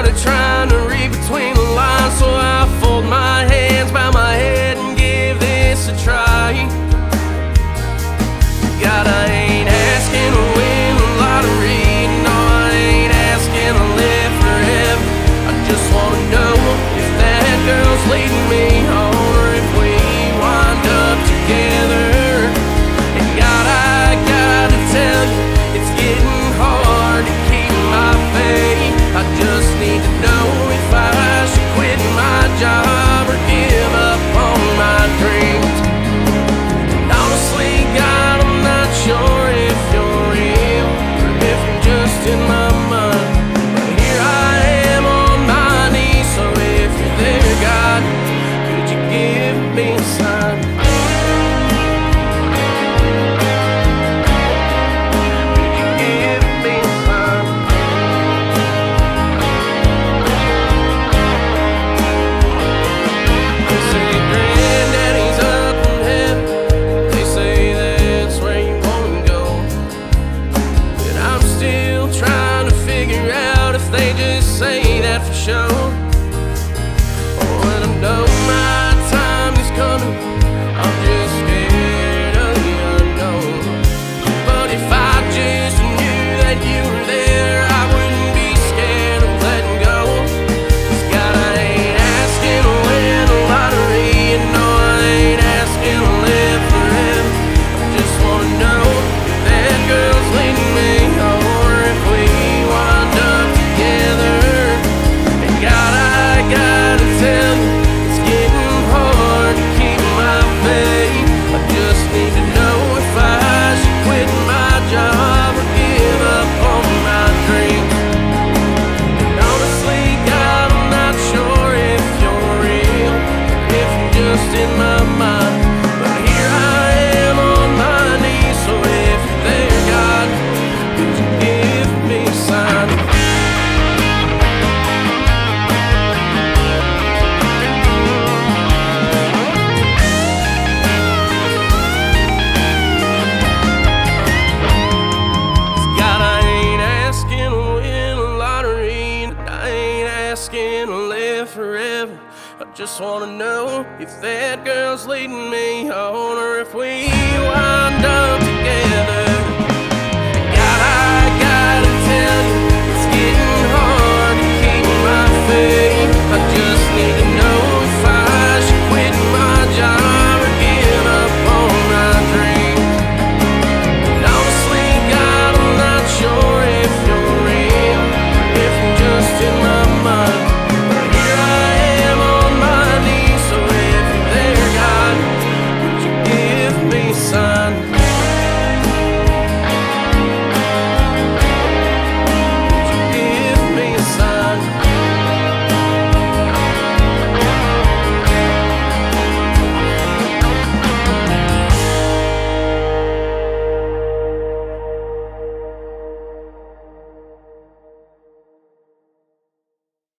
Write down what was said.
started trying to read between the lines, so I fold my hands, bow my head, and give this a try. God, I ain't asking to win the lottery, no, I ain't asking to live forever. I just wanna know if that girl's leading me on, or if we wind up together. And God, I gotta tell you, it's getting hard to keep my faith. I just need to know if I should quit my job or give up on my dreams. And honestly, God, I'm not sure if you're real or if you're just in my mind. But here I am on my knees, so if you're there, God, could you give me a sign? They just say that for sure. Oh, and I know my time is coming, I'm just scared of the unknown. But if I just knew that you were there, I wouldn't be scared of letting go. 'Cause God, I ain't asking to win a lottery, and no, I ain't asking to live forever. I just wanna know if that girl's leading me, or if we wind up together. And God, I gotta tell you, it's getting hard to keep my faith. I just need to know if I should quit my job or give up on my dreams. And honestly, God, I'm not sure if you're real or if you're just in my mind. But here I am on my knees, so if you're there, God, could you give me a sign? God, I ain't asking to win a lottery, and I ain't asking to live forever. I just wanna know if that girl's leading me on, or if we wind up together.